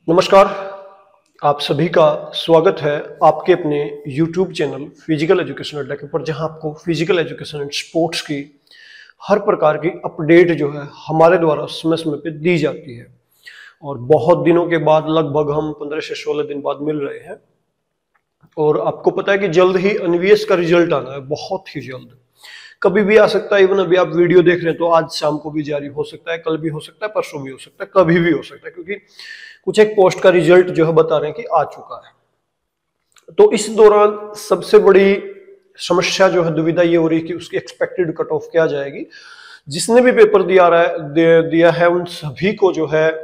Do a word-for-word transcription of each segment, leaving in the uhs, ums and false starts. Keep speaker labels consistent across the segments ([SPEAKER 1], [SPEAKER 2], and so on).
[SPEAKER 1] नमस्कार। आप सभी का स्वागत है आपके अपने YouTube चैनल फिजिकल एजुकेशन अड्डा के ऊपर, जहां आपको फिजिकल एजुकेशन एंड स्पोर्ट्स की हर प्रकार की अपडेट जो है हमारे द्वारा समय समय पे दी जाती है। और बहुत दिनों के बाद, लगभग हम पंद्रह से सोलह दिन बाद मिल रहे हैं। और आपको पता है कि जल्द ही एनवीएस का रिजल्ट आना है, बहुत ही जल्द, कभी भी आ सकता है। इवन अभी आप वीडियो देख रहे हैं तो आज शाम को भी जारी हो सकता है, कल भी हो सकता है, परसों भी हो सकता है, कभी भी हो सकता है, क्योंकि कुछ एक पोस्ट का रिजल्ट जो है बता रहे हैं कि आ चुका है। तो इस दौरान सबसे बड़ी समस्या जो है, दुविधा ये हो रही है कि उसकी एक्सपेक्टेड कट ऑफ क्या जाएगी। जिसने भी पेपर दिया रहा है दे, दिया है उन सभी को जो है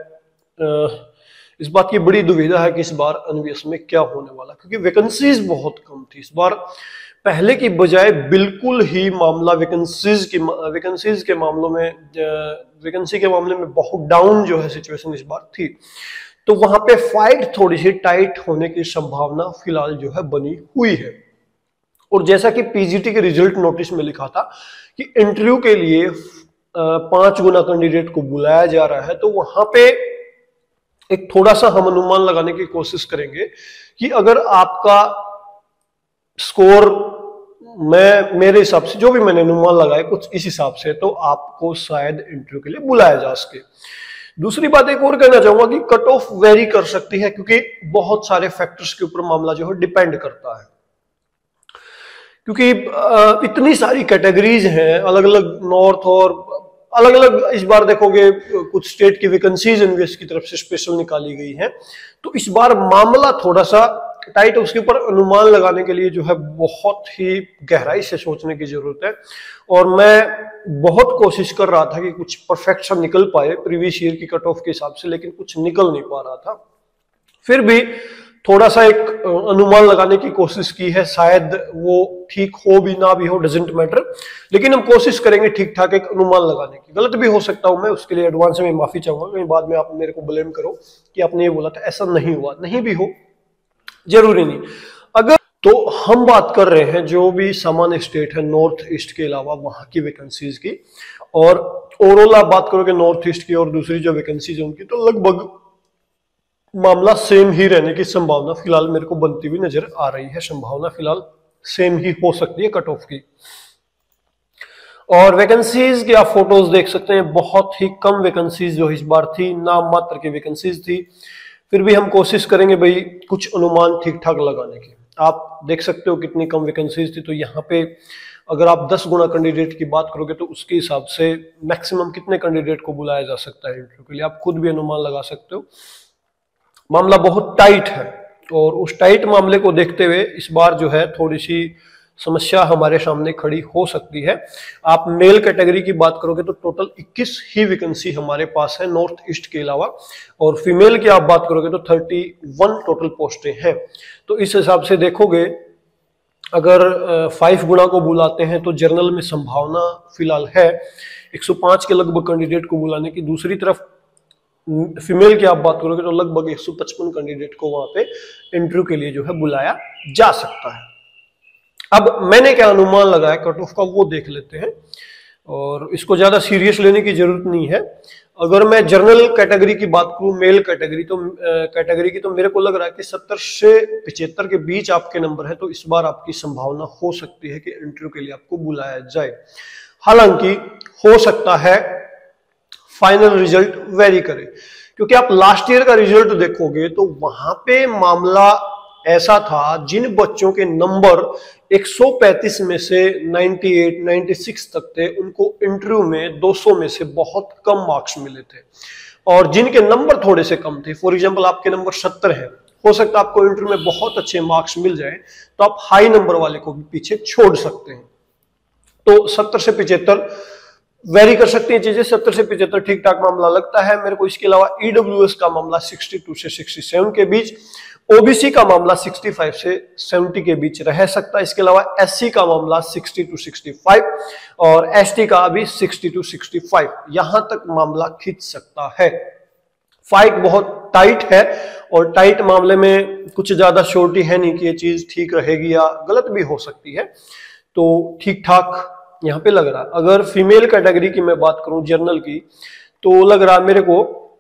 [SPEAKER 1] इस बात की बड़ी दुविधा है कि इस बार एनवीएस में क्या होने वाला, क्योंकि वैकेंसीज बहुत कम थी इस बार। पहले की बजाय बिल्कुल ही मामला वैकेंसीज की वैकेंसीज के मामलों में वैकेंसी के मामले में बहुत डाउन जो है सिचुएशन इस बार थी। तो वहां पे फाइट थोड़ी सी टाइट होने की संभावना फिलहाल जो है बनी हुई है। और जैसा कि पीजीटी के रिजल्ट नोटिस में लिखा था कि इंटरव्यू के लिए पांच गुना कैंडिडेट को बुलाया जा रहा है, तो वहां पे एक थोड़ा सा हम अनुमान लगाने की कोशिश करेंगे कि अगर आपका स्कोर, मैं मेरे हिसाब से जो भी मैंने अनुमान लगाया कुछ इस हिसाब से, तो आपको शायद इंटरव्यू के लिए बुलाया जा सके। दूसरी बात एक और कहना चाहूंगा कि कट ऑफ वेरी कर सकती है, क्योंकि बहुत सारे फैक्टर्स के ऊपर मामला जो है डिपेंड करता है। क्योंकि इतनी सारी कैटेगरीज हैं, अलग अलग नॉर्थ और अलग अलग, इस बार देखोगे कुछ स्टेट की वैकेंसीज एनवीएस की तरफ से स्पेशल निकाली गई हैं। तो इस बार मामला थोड़ा सा टाइट है, उसके ऊपर अनुमान लगाने के लिए जो है बहुत ही गहराई से सोचने की जरूरत है। और मैं बहुत कोशिश कर रहा था कि कुछ परफेक्ट सा निकल पाए प्रीवियस ईयर की कट ऑफ के हिसाब से, लेकिन कुछ निकल नहीं पा रहा था। फिर भी थोड़ा सा एक अनुमान लगाने की कोशिश की है, शायद वो ठीक हो भी ना भी हो, डजेंट मैटर, लेकिन हम कोशिश करेंगे ठीक ठाक एक अनुमान लगाने की। गलत भी हो सकता हूं मैं, उसके लिए एडवांस में माफी चाहूंगा, कहीं बाद में आप मेरे को ब्लेम करो कि आपने ये बोला था, ऐसा नहीं हुआ। नहीं भी हो, जरूरी नहीं। अगर तो हम बात कर रहे हैं जो भी सामान्य स्टेट है नॉर्थ ईस्ट के अलावा, वहां की वैकेंसीज की। और ओवरऑल आप बात करोगे नॉर्थ ईस्ट की और दूसरी जो वैकेंसीज है उनकी, तो लगभग मामला सेम ही रहने की संभावना फिलहाल मेरे को बनती हुई नजर आ रही है। संभावना फिलहाल सेम ही हो सकती है कट ऑफ की। और वैकेंसीज की आप फोटोज देख सकते हैं, बहुत ही कम वैकेंसीज जो इस बार थी, नाम मात्र की वैकेंसीज थी। फिर भी हम कोशिश करेंगे भाई कुछ अनुमान ठीक ठाक लगाने की। आप देख सकते हो कितनी कम वैकेंसीज थी, तो यहाँ पे अगर आप दस गुना कैंडिडेट की बात करोगे तो उसके हिसाब से मैक्सिमम कितने कैंडिडेट को बुलाया जा सकता है इंटरव्यू के लिए, आप खुद भी अनुमान लगा सकते हो। मामला बहुत टाइट है, और उस टाइट मामले को देखते हुए इस बार जो है थोड़ी सी समस्या हमारे सामने खड़ी हो सकती है। आप मेल कैटेगरी की बात करोगे तो टोटल इक्कीस ही वैकेंसी हमारे पास है नॉर्थ ईस्ट के अलावा, और फीमेल की आप बात करोगे तो इकतीस टोटल पोस्टें हैं। तो इस हिसाब से देखोगे, अगर फाइव गुना को बुलाते हैं तो जर्नल में संभावना फिलहाल है एक सौ पाँच के लगभग कैंडिडेट को बुलाने की। दूसरी तरफ फीमेल की आप बात करोगे तो लगभग एक सौ पचपन कैंडिडेट को वहां पे इंटरव्यू के लिए जो है बुलाया जा सकता है। अब मैंने क्या अनुमान लगाया कट ऑफ का, वो देख लेते हैं, और इसको ज्यादा सीरियस लेने की जरूरत नहीं है। अगर मैं जनरल कैटेगरी की बात करूं, मेल कैटेगरी तो कैटेगरी की तो मेरे को लग रहा है कि सत्तर से पिछहत्तर के बीच आपके नंबर है, तो इस बार आपकी संभावना हो सकती है कि इंटरव्यू के लिए आपको बुलाया जाए। हालांकि हो सकता है फाइनल रिजल्ट वेरी करे, क्योंकि आप लास्ट ईयर का रिजल्ट देखोगे तो वहां पे मामला ऐसा था, जिन बच्चों के नंबर एक सौ पैंतीस में से अट्ठानवे, छियानवे तक थे, उनको इंटरव्यू में दो सौ में से बहुत कम मार्क्स मिले थे। और जिनके नंबर थोड़े से कम थे, फॉर एग्जांपल आपके नंबर सत्तर है, हो सकता है आपको इंटरव्यू में बहुत अच्छे मार्क्स मिल जाए, तो आप हाई नंबर वाले को भी पीछे छोड़ सकते हैं। तो सत्तर से पिछहत्तर वेरी कर सकती हैं चीजें, सत्तर से पिछहत्तर ठीक ठाक मामला लगता है मेरे को। इसके अलावा ईडब्ल्यूएस का मामला बासठ से सड़सठ के बीच, ओबीसी का मामला पैंसठ से सत्तर के बीच रह सकता है। इसके अलावा एससी का मामला साठ टू पैंसठ और एसटी का भी साठ टू पैंसठ, यहां तक मामला खींच सकता है। फाइट बहुत टाइट है, और टाइट मामले में कुछ ज्यादा श्योरिटी है नहीं कि ये चीज ठीक रहेगी या गलत भी हो सकती है। तो ठीक ठाक यहां पे लग रहा है। अगर फीमेल कैटेगरी की मैं बात करूं, जर्नल की, तो लग रहा है मेरे को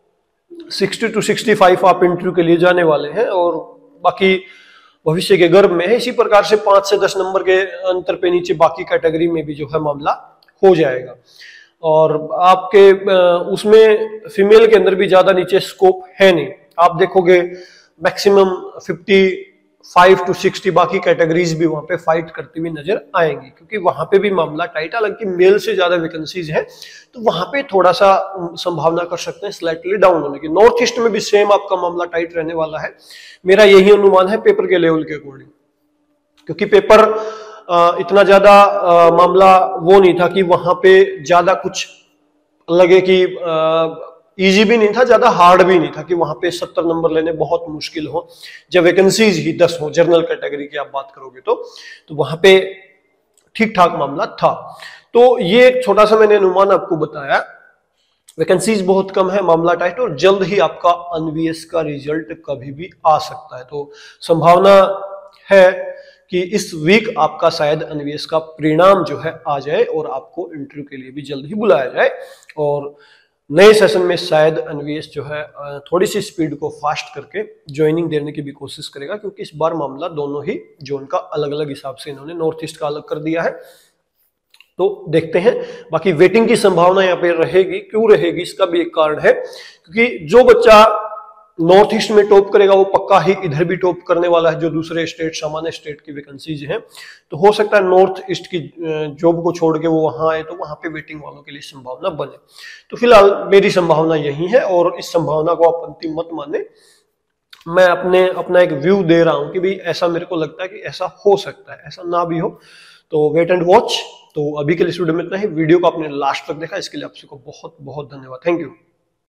[SPEAKER 1] सिक्सटी टू सिक्सटी फाइव आप इंटरव्यू के लिए जाने वाले हैं और बाकी भविष्य के गर्भ में है। इसी प्रकार से पांच से दस नंबर के अंतर पे नीचे बाकी कैटेगरी में भी जो है मामला हो जाएगा। और आपके उसमें फीमेल के अंदर भी ज्यादा नीचे स्कोप है नहीं। आप देखोगे maximum fifty five to sixty बाकी कैटेगरीज भी वहां पे फाइट करती हुई नजर आएंगी, क्योंकि वहां पे भी मामला टाइट, हालांकि मेल से ज्यादा वैकेंसीज है तो वहां पे थोड़ा सा संभावना कर सकते हैं स्लाइटली डाउन होने की। नॉर्थ ईस्ट में भी सेम आपका मामला टाइट रहने वाला है, मेरा यही अनुमान है पेपर के लेवल के अकॉर्डिंग, क्योंकि पेपर इतना ज्यादा मामला वो नहीं था कि वहां पे ज्यादा कुछ लगे कि इजी भी नहीं था, ज्यादा हार्ड भी नहीं था कि वहां पे सत्तर नंबर लेने बहुत मुश्किल हो, जब वैकेंसीज ही दस हो जनरल कैटेगरी की आप बात करोगे तो तो वहां पे ठीक ठाक मामला था। तो ये एक छोटा सा मैंने अनुमान आपको बताया। वैकेंसीज बहुत कम है, मामला टाइट, और जल्द ही आपका एनवीएस का रिजल्ट कभी भी आ सकता है। तो संभावना है कि इस वीक आपका शायद एनवीएस का परिणाम जो है आ जाए और आपको इंटरव्यू के लिए भी जल्द ही बुलाया जाए, और नए सेशन में शायद एनवीएस जो है थोड़ी सी स्पीड को फास्ट करके ज्वाइनिंग देने की भी कोशिश करेगा, क्योंकि इस बार मामला दोनों ही जोन का अलग अलग हिसाब से इन्होंने नॉर्थ ईस्ट का अलग कर दिया है। तो देखते हैं, बाकी वेटिंग की संभावना यहाँ पे रहेगी। क्यों रहेगी इसका भी एक कारण है, क्योंकि जो बच्चा नॉर्थ ईस्ट में टॉप करेगा वो पक्का ही इधर भी टॉप करने वाला है, जो दूसरे स्टेट सामान्य स्टेट की वैकेंसीज हैं। तो हो सकता है नॉर्थ ईस्ट की जॉब को छोड़ के वो वहां आए, तो वहां पे वेटिंग वालों के लिए संभावना बने। तो फिलहाल मेरी संभावना यही है, और इस संभावना को आप अंतिम मत माने, मैं अपने अपना एक व्यू दे रहा हूं कि भाई ऐसा मेरे को लगता है कि ऐसा हो सकता है, ऐसा ना भी हो तो वेट एंड वॉच। तो अभी के लिए इस वीडियो में इतना ही। वीडियो को आपने लास्ट तक देखा, इसके लिए आप सबको बहुत बहुत धन्यवाद। Thank you.